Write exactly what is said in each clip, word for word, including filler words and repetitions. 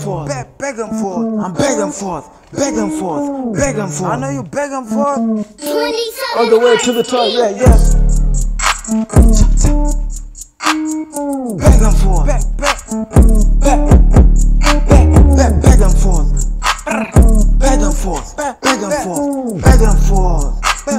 forth, back, back and forth. I'm back and forth, back and forth, back and forth. I know you back and forth. All the way to the top, yeah, yeah. Back and forth, back, back, back, back, back, back and forth, back and forth, back, back and forth, back and forth.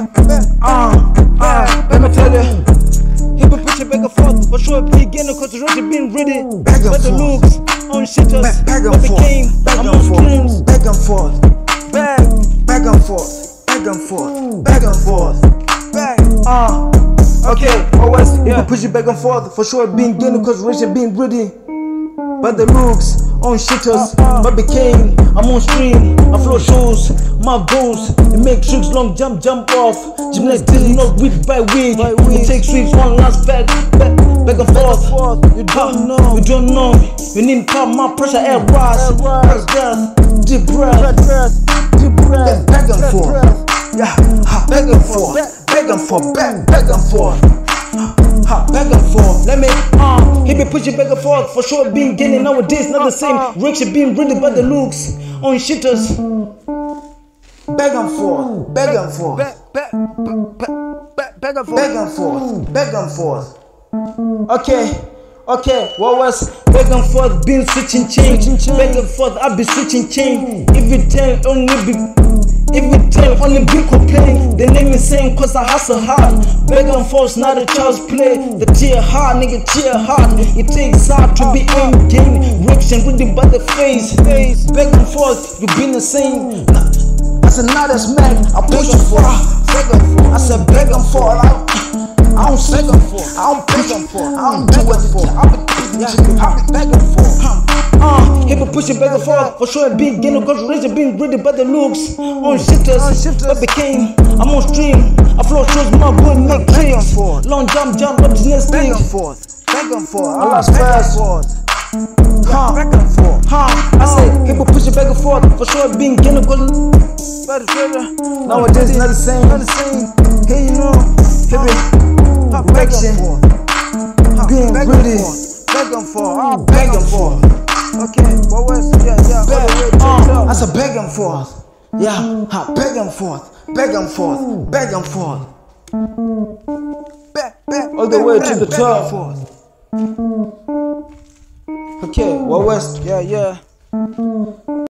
Ah, ah, let me tell you. He been pushing back and forth for sure. Beginner, cause the road been ready. Back and but the looks on shitters. Back, back and forth. Became, back and forth. Back and forth. Back, back and forth. Back and forth. Back and forth. Back. Ah. Uh, okay. Always. Yeah. He pushing back and forth for sure. Being getting cause the road been ready. But the looks on shitters, uh, uh. but became I'm on stream, I flow shows, my goals, it make tricks long jump, jump off. Gymnastics not week by week, we take sweeps one last back, back, back and forth. You don't know, you don't know me. You need calm my pressure, air rise, breath, breath, deep breath, deep breath, back and forth, yeah, back and forth, back and forth, back, back and forth. Ha, back and forth, let me, uh, he be pushing back and forth, for sure being getting nowadays, not the same, direction being ready by the looks, on shitters. Back and forth, back and forth, back, back, back, back and forth, back and forth, back and forth. Okay, okay, what was back and forth, been switching chain, back and forth, I be switching chain, every time only be, every time only be complaining, they name me saying cause I hustle hard. Back and forth, not a child's play. The tear hard, nigga tear hard. It takes hard to be in game. Reaction reading by the face. Back and forth, you been the same. I said not as smack, I push you for. I said back and forth, I, I don't back and forth, I don't push and forth, I don't do it for. I be back and forth. Uh, he been pushing back and forth, for sure being getting cause razor being ready by the looks on shifters, but became I'm on stream, I flow shows my boy make tricks, long jump jump up to the next stage, back and forth, back and forth, I lost fast, huh, back and forth, huh, I say he been pushing back and forth, for sure being getting cause nowadays not the same, not the same, hey you know, he be direction, being ready, back and forth, back and forth. Okay, what was yeah, yeah, back, uh, that's a back and forth. Yeah, ha, back and forth, back and forth, back and forth. Back, back, all the way to the top. Okay, what was yeah, yeah.